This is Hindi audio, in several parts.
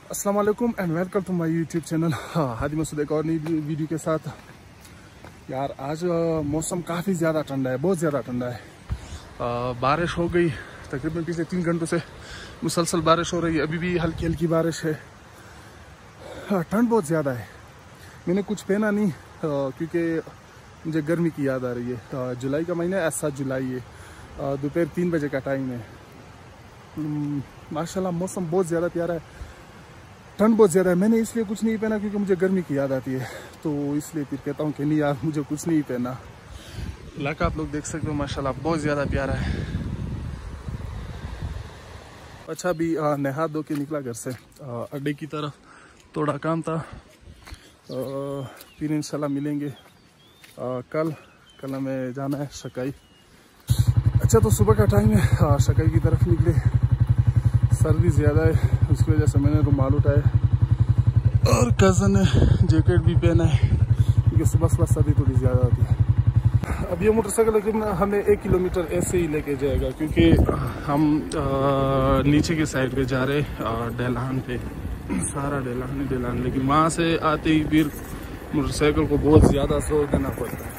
अस्सलाम वालेकुम and welcome to my YouTube channel Hadi Masood एक और नई वीडियो के साथ। यार आज मौसम काफ़ी ज़्यादा ठंडा है, बहुत ज़्यादा ठंडा है। बारिश हो गई तकरीबन पिछले 3 घंटों से मुसलसल बारिश हो रही है, अभी भी हल्की हल्की बारिश है। ठंड बहुत ज़्यादा है। मैंने कुछ पहना नहीं क्योंकि मुझे गर्मी की याद आ रही है। जुलाई का महीना है, 7 जुलाई है, दोपहर 3 बजे का टाइम है। माशाल्लाह मौसम बहुत ज़्यादा प्यारा है, ठंड बहुत ज़्यादा है। मैंने इसलिए कुछ नहीं पहना क्योंकि मुझे गर्मी की याद आती है, तो इसलिए फिर कहता हूँ कि नहीं यार मुझे कुछ नहीं पहना। इलाका आप लोग देख सकते हो माशाल्लाह बहुत ज़्यादा प्यारा है। अच्छा अभी नहा धो के निकला घर से अड्डे की तरफ, थोड़ा काम था। फिर इंशाल्लाह मिलेंगे कल हमें जाना है शकाई। अच्छा तो सुबह का टाइम है, शकाई की तरफ निकले। सर्दी ज़्यादा है उसकी वजह से मैंने रुमाल उठाए और कज़न ने जैकेट भी पहना है क्योंकि सुबह सुबह सर्दी थोड़ी ज़्यादा होती है। अब ये मोटरसाइकिल हमें 1 किलोमीटर ऐसे ही लेके जाएगा क्योंकि हम नीचे की साइड पे जा रहे डेलान पे, सारा डेलान। लेकिन वहाँ से आते ही फिर मोटरसाइकिल को बहुत ज़्यादा जोर देना पड़ता है।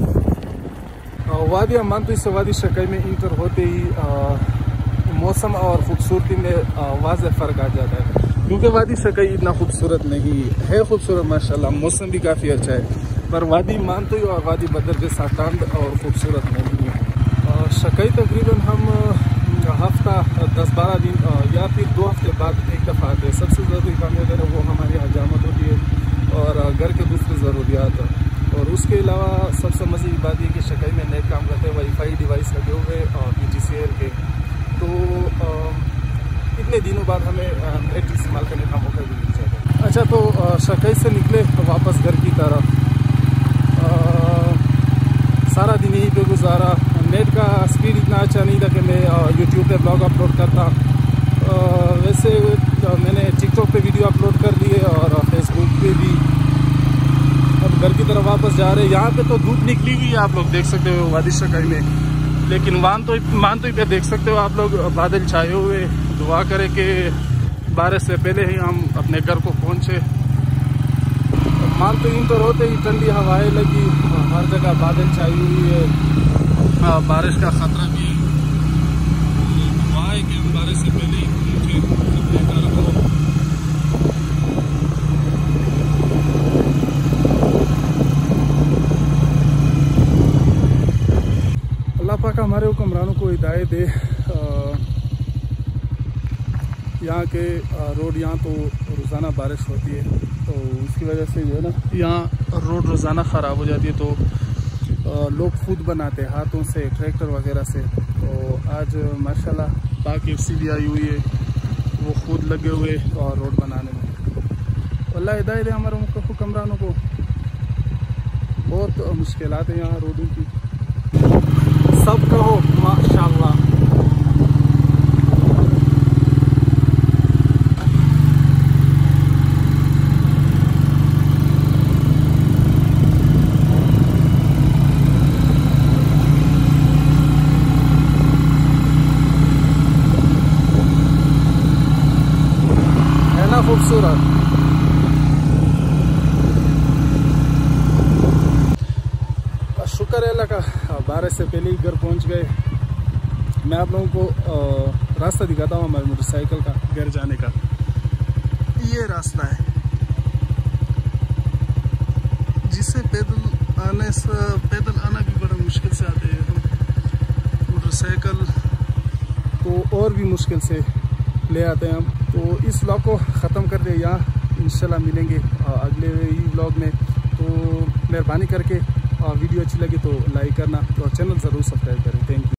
वादी अमानतों से वादी शकाई में इंटर होते ही मौसम और ख़ूबसूरती में वाज़ेह फ़र्क आ जाता है क्योंकि वादी शकाई इतना खूबसूरत नहीं है। खूबसूरत माशाल्लाह, मौसम भी काफ़ी अच्छा है, पर वादी मानतोई और वादी बदर जैसा ठंड और ख़ूबसूरत नहीं है। शकाई तकरीबन हम हफ्ता 10-12 दिन या फिर 2 हफ्ते बाद एक दफ़ा आते हैं। सबसे ज़रूरी काम वगैरह वो हमारी हजामत होती है और घर के दूसरी ज़रूरियात। और उसके अलावा सबसे मज़े की बात यह कि शकाई में नेट काम करते हैं, वाईफाई डिवाइस लगे हुए और PGCL के, तो इतने दिनों बाद हमें नेट इस्तेमाल करने का मौका भी मिल जाएगा। अच्छा तो शकाई से निकले वापस घर की तरफ। सारा दिन यहीं पे गुजारा। नेट का स्पीड इतना अच्छा नहीं था कि मैं यूट्यूब पे ब्लॉग अपलोड करता। वैसे मैंने टिकटॉक पे वीडियो अपलोड कर दिए और फेसबुक पे भी। अब घर की तरफ वापस जा रहे हैं। यहाँ पे तो धूप निकली हुई है, आप लोग देख सकते हो वादी शकाई में, लेकिन मानतोई पे देख सकते हो आप लोग बादल छाए हुए। दुआ करें कि बारिश से पहले ही हम अपने घर को पहुँचे। मानतोई इंटर होते ही ठंडी हवाएं लगी, हर जगह बादल छाई हुई है, बारिश का खतरा भी है। दुआ है कि हम बारिश से पहले ही पहुँचे अपने घर को। अल्लाह पाक हमारे हुक्मरानों को हिदायत दे। यहाँ के रोड, यहाँ तो रोज़ाना बारिश होती है तो उसकी वजह से जो है ना यहाँ रोड रोज़ाना ख़राब हो जाती है, तो लोग खुद बनाते हैं हाथों से, ट्रैक्टर वगैरह से। तो आज माशाल्लाह पाक FC आई हुई है, वो खुद लगे हुए और रोड बनाने में। अल्लाह हिदायत दे हमारे हुक्मरानों को। बहुत मुश्किलात है यहाँ रोडों की। सब कहो माशाल्लाह। है ना खूबसूरत। शुक्र है अल्लाह का, बारिश से पहले ही घर पहुंच गए। मैं आप लोगों को रास्ता दिखाता हूँ हमारे मोटरसाइकिल का घर जाने का। ये रास्ता है जिससे पैदल आना भी बड़ा मुश्किल से आते हैं हम, मोटरसाइकिल तो और भी मुश्किल से ले आते हैं हम। तो इस व्लॉग को ख़त्म कर दे यहाँ, इंशाल्लाह मिलेंगे अगले ही व्लॉग में। तो मेहरबानी करके वीडियो अच्छी लगी तो लाइक करना और चैनल ज़रूर सब्सक्राइब करें। Thank you.